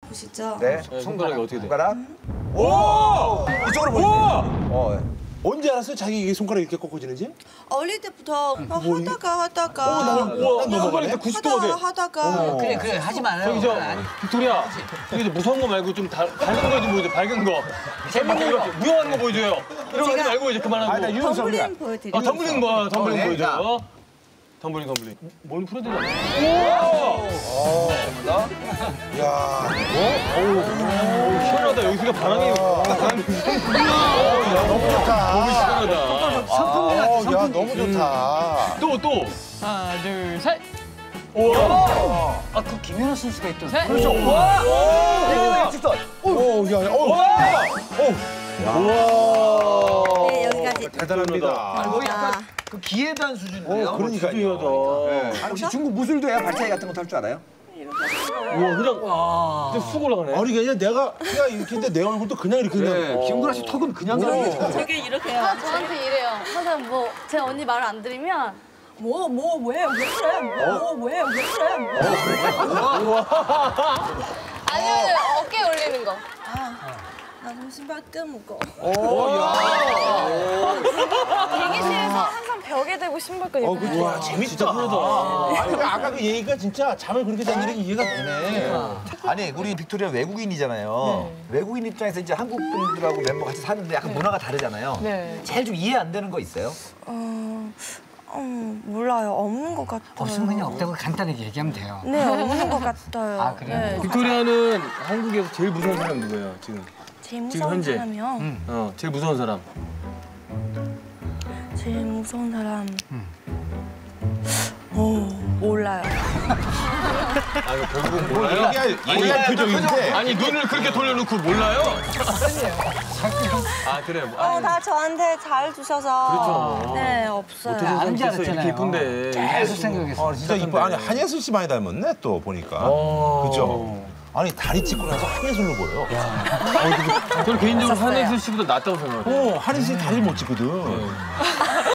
보시죠. 네. 손가락이 어떻게 돼? 손가락. 오! 이쪽으로 보세요. 언제 알았어요? 자기 이게 손가락이 이렇게 꺾어지는지? 어릴 때부터 하다가 손가락이 90도가 돼. 하다가 그래 하지 말아요. 저기 빅토리야, 저기 이제 무서운 거 말고 좀 밝은 거 좀 보여줘. 밝은 거. 재밌는 거, 무용하는 거 보여줘요. 이런 거 하지 말고 이제 그만하고. 덤블링 보여드릴게요. 덤블링 봐, 덤블링 보여줘. 덤블링. 뭔 프로드가? 야, 시원하다. 여기가 바람이. 너무 좋다. 너무 시원하다. 야, 너무 좋다. 또. 하나, 둘, 셋. 그 김연아 선수가 있던. 셋. 그렇죠. 오, 야, 네, 여기까지. 대단합니다. 거의 약간 그 기에 대한 수준인데요. 그러니까요. 혹시 중국 무술도 해요? 발차기 같은 거 할 줄 알아요? 우와, 그냥 쑥 올라가네. 아니 그냥 내가 이렇게 했는데 내 얼굴도 그냥 이렇게 그냥. 김구라 씨 턱은 그냥 가는 저게 이렇게 해요. 저한테 이래요. 항상 뭐 제 언니 말을 안 들으면 왜 그래? 아니면 어깨에 올리는 거. 나 좀 신발 끄무고. 대기실에서 항상 벽에 대고 신발 끈 입고 있어요. 와, 재밌다. 아니, 아까 그 얘기가 진짜 잠을 그렇게 자는 게 이해가 되네. 아니, 우리 빅토리아 외국인이잖아요. 외국인 입장에서 이제 한국 분들하고 멤버 같이 사는데 약간 문화가 다르잖아요. 네. 제일 좀 이해 안 되는 거 있어요? 몰라요. 없는 것 같아요. 없으면 그냥 없다고 간단하게 얘기하면 돼요. 네, 없는 것 같아요. 아, 그래요? 네. 빅토리아는 한국에서 제일 무서운 사람 누구예요, 지금? 제일 지금 무서운 현재. 사람이요? 제일 무서운 사람. 제일 무서운 사람. 몰라요. 결국은 몰라요? 예리한 표정인데. 아니, 눈을 그렇게 돌려놓고 몰라요? 아, 그래. 다 저한테 잘 주셔서. 그렇죠. 네, 없어요. 아는 줄 이렇게 알았잖아요. 이쁜데. 계속 생각했어. 진짜 이뻐. 아니 한예슬 씨 많이 닮았네 또 보니까. 그죠? 아니 다리 찢고 나서 한예슬로 보여. 저는 개인적으로 한혜슬 씨보다 낫다고 생각해요. 한예슬 다리를 못 찢거든.